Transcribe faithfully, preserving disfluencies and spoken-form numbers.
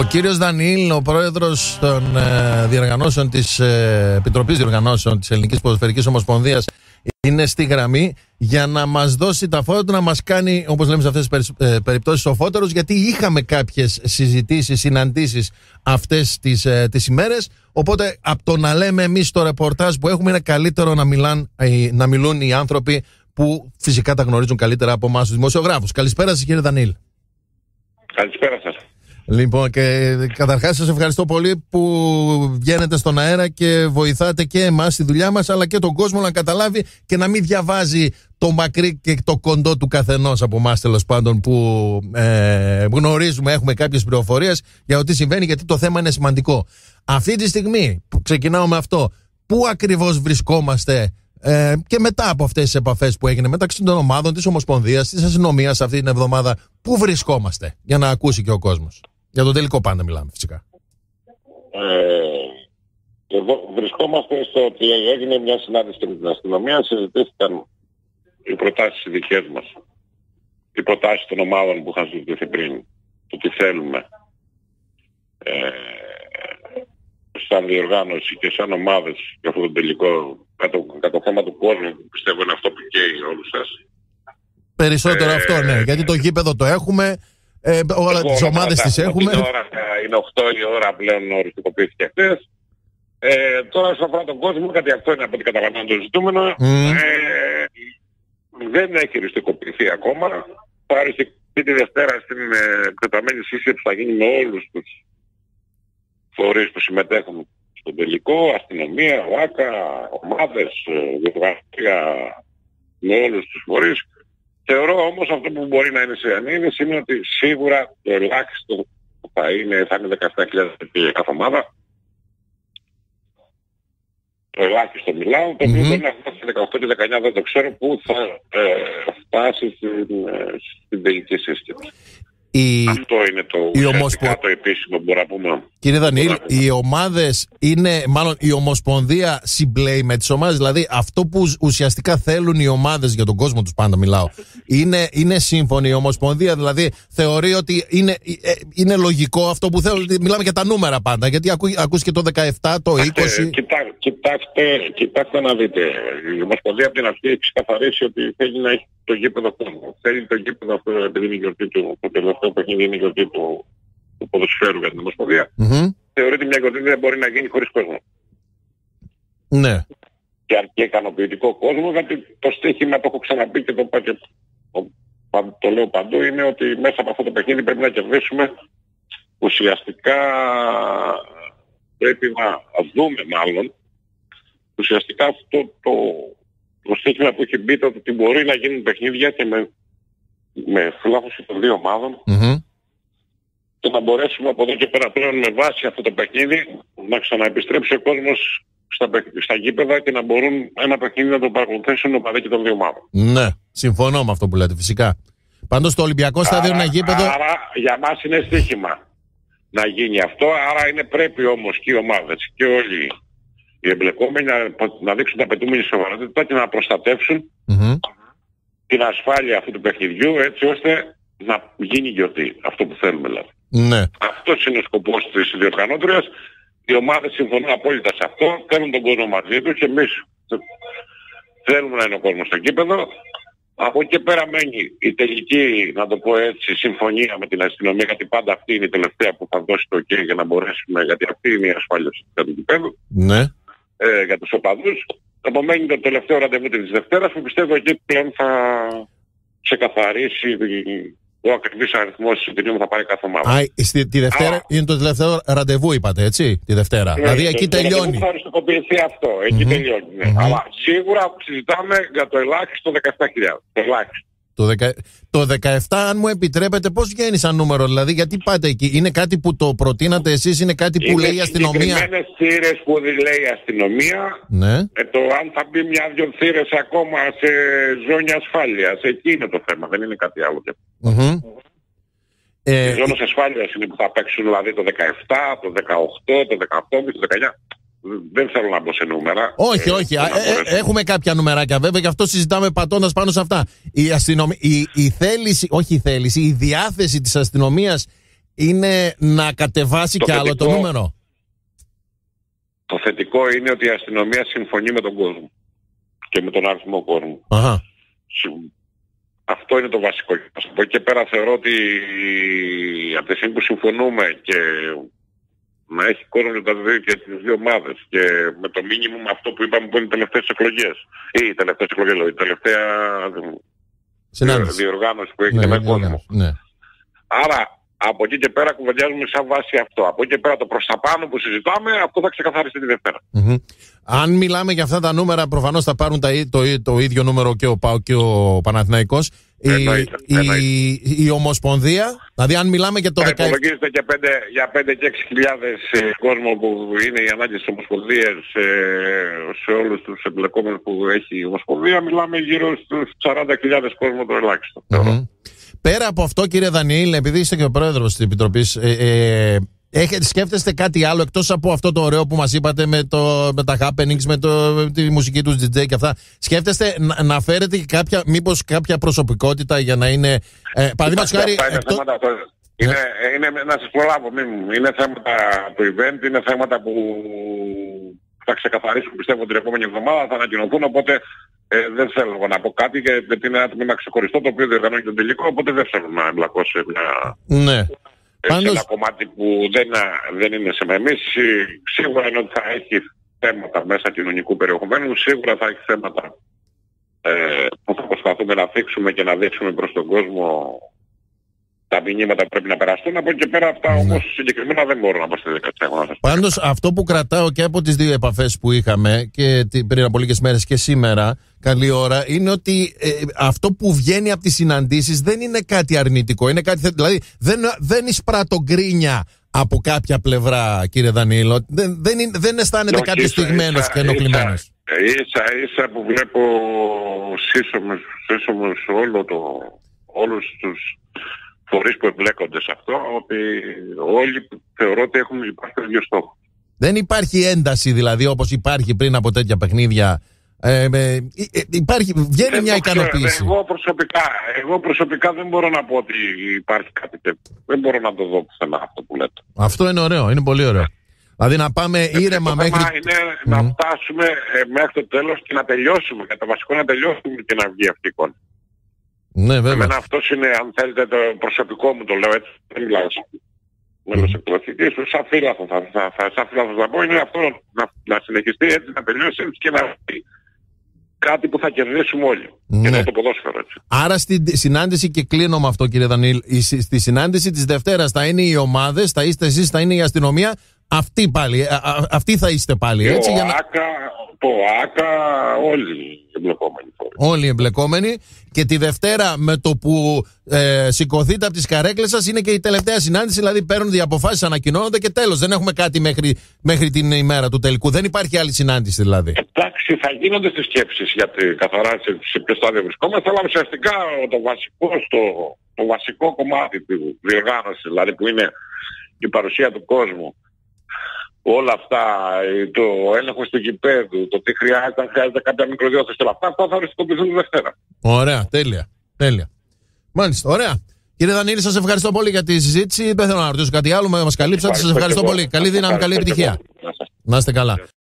κύριος Δανιήλ, ο πρόεδρος των ε, διοργανώσεων της ε, Επιτροπής Διοργανώσεων της Ελληνικής Ποδοσφαιρικής Ομοσπονδίας, είναι στη γραμμή για να μας δώσει τα φώτα του, να μας κάνει, όπως λέμε σε αυτές τις περι, ε, περιπτώσεις, σοφότερους, γιατί είχαμε κάποιες συζητήσεις, συναντήσεις αυτές τις, ε, τις ημέρες. Οπότε από το να λέμε εμείς το ρεπορτάζ που έχουμε, είναι καλύτερο να, μιλάν, ε, να μιλούν οι άνθρωποι που φυσικά τα γνωρίζουν καλύτερα από εμάς τους δημοσιογράφους. Καλησπέρα σας, κύριε Δανιήλ. Καλησπέρα σας. Λοιπόν, και καταρχάς σας ευχαριστώ πολύ που βγαίνετε στον αέρα και βοηθάτε και εμάς στη δουλειά μας, αλλά και τον κόσμο να καταλάβει και να μην διαβάζει το μακρύ και το κοντό του καθενός από εμάς, τέλος πάντων, που ε, γνωρίζουμε, έχουμε κάποιες πληροφορίες για το τι συμβαίνει, γιατί το θέμα είναι σημαντικό. Αυτή τη στιγμή που ξεκινάω με αυτό, πού ακριβώς βρισκόμαστε ε, και μετά από αυτές τις επαφές που έγινε μεταξύ των ομάδων, της Ομοσπονδίας, της Αστυνομίας αυτή την εβδομάδα, πού βρισκόμαστε, για να ακούσει και ο κόσμος? Για το τελικό πάντα μιλάμε, φυσικά. Ε, εδώ βρισκόμαστε στο ότι έγινε μια συνάντηση με την αστυνομία, συζητήθηκαν οι προτάσεις οι δικές μας, οι προτάσεις των ομάδων που είχαν συζητηθεί πριν, το τι θέλουμε ε, σαν διοργάνωση και σαν ομάδες για αυτό το τελικό, κατά το, το θέμα του κόσμου, που πιστεύω είναι αυτό που καίει όλους σας. Περισσότερο ε, αυτό, ναι, γιατί το γήπεδο το έχουμε. Ε, όλα τις ομάδες τις έχουμε. Ώρα, είναι οκτώ η ώρα πλέον, οριστικοποιήθηκε χθες. Ε, τώρα σε αφορά τον κόσμο, κάτι αυτό είναι από ό,τι καταλαβαίνω το ζητούμενο. Mm. Ε, δεν έχει οριστικοποιηθεί ακόμα. Θα οριστικοποιηθεί τη Δευτέρα στην εκτεταμένη σύσκεψη που θα γίνει με όλους τους φορείς που συμμετέχουν στον τελικό, αστυνομία, ΟΑΚΑ, ομάδες, διοργανωτικά, με όλους τους φορείς. Θεωρώ όμως αυτό που μπορεί να είναι σε ανήνυση είναι ότι σίγουρα το ελάχιστο που θα είναι, θα είναι δεκαεπτά χιλιάδες για κάθε ομάδα. Το ελάχιστο μιλάω, το οποίο mm-hmm. μπορεί να φτάσει δεκαοκτώ και δεκαεννιά, δεν το ξέρω, που θα ε, φτάσει στην, ε, στην τελική σύσκεψη. Η... Αυτό είναι το, η ομοσπο... το επίσημο που μπορούμε να πούμε. Κύριε Δανιήλ, οι ομάδες είναι, μάλλον η Ομοσπονδία συμπλέει με τις ομάδες, δηλαδή αυτό που ουσιαστικά θέλουν οι ομάδες, για τον κόσμο τους πάντα μιλάω, είναι, είναι σύμφωνη η Ομοσπονδία, δηλαδή θεωρεί ότι είναι, είναι λογικό αυτό που θέλουν, μιλάμε για τα νούμερα πάντα, γιατί ακού, ακούς και το δεκαεπτά, το είκοσι. Κοιτά, κοιτάξτε, κοιτάξτε να δείτε, η Ομοσπονδία από την αρχή έχει ξεκαθαρίσει ότι θέλει να έχει το γήπεδο κόσμο. Θέλει το γήπεδο αυτό, επειδή είναι η γιορτή του, το τελευταίο παιχνίδι είναι η γιορτή του, του ποδοσφαίρου για την Ομοσπονδία. Mm-hmm. Θεωρείται μια γιορτή δεν μπορεί να γίνει χωρίς κόσμο. Ναι. Και αρκεί ικανοποιητικό κόσμο, γιατί το στοίχημα, το έχω ξαναπεί και το είπα και το, το λέω παντού, είναι ότι μέσα από αυτό το παιχνίδι πρέπει να κερδίσουμε. Ουσιαστικά πρέπει να δούμε μάλλον ουσιαστικά αυτό το, το στοίχημα που έχει μπει, το ότι μπορεί να γίνουν παιχνίδια και με, με φλάχωση των δύο ομάδων mm-hmm. και να μπορέσουμε από εδώ και πέρα πλέον με βάση αυτό το παιχνίδι να ξαναεπιστρέψει ο κόσμος στα, στα γήπεδα και να μπορούν ένα παιχνίδι να το παρακολουθήσουν ο παδί και των δύο ομάδων. Ναι, συμφωνώ με αυτό που λέτε, φυσικά. Πάντως το Ολυμπιακό στάδιο είναι ένα γήπεδο. Άρα για μας είναι στοίχημα να γίνει αυτό, άρα είναι πρέπει όμως και οι ομάδες και όλοι οι εμπλεκόμενοι να, να δείξουν τα απαιτούμενη σοβαρότητα και να προστατεύσουν mm-hmm. την ασφάλεια αυτού του παιχνιδιού, έτσι ώστε να γίνει γιορτή. Αυτό που θέλουμε δηλαδή. Ναι. Αυτός είναι ο σκοπός της διοργανώτριας. Οι ομάδες συμφωνούν απόλυτα σε αυτό, θέλουν τον κόσμο μαζί τους και εμείς θέλουμε να είναι ο κόσμος στο γήπεδο. Από εκεί και πέρα μένει η τελική, να το πω έτσι, συμφωνία με την αστυνομία, γιατί πάντα αυτή είναι η τελευταία που θα δώσει το OK για να μπορέσουμε, γιατί αυτή είναι η ασφάλεια του γήπεδου. Ναι. Ε, για τους οπαδούς. Απομένει το τελευταίο ραντεβού της Δευτέρας, που πιστεύω εκεί πλέον θα ξεκαθαρίσει ο ακριβής αριθμός εισιτηρίων που θα πάρει κάθε ομάδα. Α, στη, τη Δευτέρα Α. είναι το τελευταίο ραντεβού, είπατε, έτσι, τη Δευτέρα. Ναι, δηλαδή εκεί το, τελειώνει. Το θα οριστικοποιηθεί αυτό, εκεί mm-hmm. τελειώνει. Ναι. Mm-hmm. Αλλά σίγουρα συζητάμε για το ελάχιστο δεκαεπτά χιλιάδες. Το ελάχιστο. Το, δεκα... το δεκαεπτά, αν μου επιτρέπετε, πώς βγαίνει σαν νούμερο, δηλαδή, γιατί πάτε εκεί? Είναι κάτι που το προτείνατε εσείς, είναι κάτι που είναι λέει η αστυνομία? Είναι συγκεκριμένες θύρες που λέει η αστυνομία. Ναι. Ε, το αν θα μπει μια-δυο θύρες ακόμα σε ζώνη ασφάλειας, εκεί είναι το θέμα, δεν είναι κάτι άλλο. Mm-hmm. Ε, οι ζώνες ασφάλειας είναι που θα παίξουν, δηλαδή το δεκαεπτά, το δεκαοκτώ, το δεκαοκτώ, το δεκαεννιά. Δεν θέλω να μπω σε νούμερα. Όχι, όχι. Ε, ε, ε, έχουμε κάποια νουμεράκια βέβαια, γι' αυτό συζητάμε πατώντας πάνω σε αυτά. Η, αστυνομία, η, η θέληση, όχι η θέληση, η διάθεση της αστυνομίας είναι να κατεβάσει το κι άλλο θετικό, το νούμερο. Το θετικό είναι ότι η αστυνομία συμφωνεί με τον κόσμο και με τον αριθμό κόσμου. Αχα. Αυτό είναι το βασικό. Από εκεί και πέρα θεωρώ ότι από τη στιγμή που συμφωνούμε και να έχει κόσμο για, δύο, για τις δύο ομάδες και με το μήνυμο με αυτό που είπαμε που είναι οι τελευταίες εκλογές ή οι τελευταίες εκλογές, η τελευταία διοργάνωση που έχει, ναι, με κόσμο. Ναι. Άρα από εκεί και πέρα κουβεντιάζουμε σαν βάση αυτό. Από εκεί και πέρα το προς τα πάνω που συζητάμε, αυτό θα ξεκαθαριστεί τη Δευτέρα. Mm-hmm. Αν μιλάμε για αυτά τα νούμερα, προφανώς θα πάρουν τα, το, το ίδιο νούμερο και ο ΠΑΟΚ και ο Παναθηναϊκός. Εννοείται, η, εννοείται. Η, η Ομοσπονδία, δηλαδή αν μιλάμε για το δεκαέξι... Υπολογίζεται και πέντε, για πέντε και έξι χιλιάδες ε, κόσμο που είναι οι ανάγκες της Ομοσπονδίας ε, σε όλους τους εμπλεκόμενους που έχει η Ομοσπονδία, μιλάμε γύρω στους σαράντα χιλιάδες κόσμο το ελάχιστο. Mm-hmm. Πέρα από αυτό, κύριε Δανιήλ, επειδή είστε και ο πρόεδρος της Επιτροπής, ε, ε, έχετε, σκέφτεστε κάτι άλλο εκτός από αυτό το ωραίο που μας είπατε με, το, με τα happenings, με το, τη μουσική του ντι τζέι και αυτά? Σκέφτεστε να, να φέρετε κάποια, μήπως κάποια προσωπικότητα για να είναι... Ε, παραδείγματος χάρη... Εκτός... Είναι, yeah. είναι, να σας προλάβω, μην, είναι θέματα του event, είναι θέματα που θα ξεκαθαρίσουν πιστεύω την επόμενη εβδομάδα, θα ανακοινωθούν, οπότε ε, δεν θέλω να πω κάτι γιατί είναι ένα τμήμα ξεχωριστό το οποίο διοργανώνει τον τελικό, οπότε δεν θέλω να εμπλακώ σε μια... Ναι. Σε Πάντως... ένα κομμάτι που δεν, δεν είναι σε εμείς. Σίγουρα είναι ότι θα έχει θέματα μέσα κοινωνικού περιεχομένου, σίγουρα θα έχει θέματα ε, που θα προσπαθούμε να θίξουμε και να δείξουμε προς τον κόσμο τα μηνύματα που πρέπει να περαστούν. Από εκεί και πέρα αυτά ναι. όμως συγκεκριμένα δεν μπορώ να πω στη δικασία. Πάντως αυτό που κρατάω και από τις δύο επαφές που είχαμε και πριν από λίγες μέρες και σήμερα, καλή ώρα, είναι ότι ε, αυτό που βγαίνει από τις συναντήσεις δεν είναι κάτι αρνητικό. Είναι κάτι, δηλαδή δεν, δεν εισπράττω γκρίνια από κάποια πλευρά, κύριε Δανίλο. Δεν, δεν, είναι, δεν αισθάνεται κάποιος στιγμένος και ενοχλημένος. Ίσα ίσα που βλέπω σύσσωμος, σύσσωμος όλο το, όλους τους φορείς που εμπλέκονται σε αυτό, ότι όλοι θεωρώ ότι έχουν υπάρχει το ίδιο στόχο. Δεν υπάρχει ένταση δηλαδή όπως υπάρχει πριν από τέτοια παιχνίδια. Ε, ε, ε, υπάρχει, βγαίνει δεν μια ικανοποίηση. Εγώ προσωπικά, εγώ προσωπικά δεν μπορώ να πω ότι υπάρχει κάτι τέτοιο. Δεν μπορώ να το δω πουθενά αυτό που λέτε. Αυτό είναι ωραίο, είναι πολύ ωραίο. Δηλαδή να πάμε ε, ήρεμα το μέχρι... Το θέμα είναι mm. να φτάσουμε ε, μέχρι το τέλος και να τελειώσουμε. Και το βασικό να τελειώσουμε και να βγει αυτή η εικόνα. Ναι, βέβαια. Εμένα αυτός είναι, αν θέλετε, το προσωπικό μου, το λέω έτσι, δεν μιλάω σαν μέλος εκπληκτικής, σαν φίλαθο θα, θα, θα, σαν φίλαθος θα πω, είναι αυτό να, να συνεχιστεί έτσι, να τελειώσει έτσι και να βγει κάτι που θα κερδίσουμε όλοι. Ναι. Και το ποδόσφαιρο έτσι. Άρα στη συνάντηση, και κλείνω με αυτό κύριε Δανίλ, στη συνάντηση της Δευτέρας θα είναι οι ομάδες, θα είστε εσείς, θα είναι η αστυνομία, αυτοί πάλι, α, α, αυτοί θα είστε πάλι, έτσι. Το για να... ΆΚΑ, το ΆΚΑ, όλοι οι εμπλεκόμενοι. Όλοι οι εμπλεκόμενοι. Και τη Δευτέρα με το που ε, σηκωθείτε από τις καρέκλες σας είναι και η τελευταία συνάντηση, δηλαδή παίρνουν οι αποφάσεις, ανακοινώνονται και τέλος. Δεν έχουμε κάτι μέχρι, μέχρι την ημέρα του τελικού. Δεν υπάρχει άλλη συνάντηση δηλαδή. Εντάξει, θα γίνονται τις σκέψεις γιατί καθαρά σε, σε ποιο στάδιο βρισκόμαστε, αλλά ουσιαστικά το βασικό, στο, το βασικό κομμάτι του διοργάνωσης, δηλαδή που είναι η παρουσία του κόσμου, όλα αυτά, το έλεγχο του γηπέδου, το τι χρειάζεται, αν χρειάζεται κάποια μικροδιόρθωση, όλα αυτά, αυτά θα οριστικοποιηθούν τη Δευτέρα. Ωραία, τέλεια, τέλεια. Μάλιστα, ωραία. Κύριε Δανίλη, σας ευχαριστώ πολύ για τη συζήτηση. Δεν θέλω να ρωτήσω κάτι άλλο, μας καλύψατε. Σας ευχαριστώ πολύ. Καλή δύναμη, καλή επιτυχία. Να είστε καλά.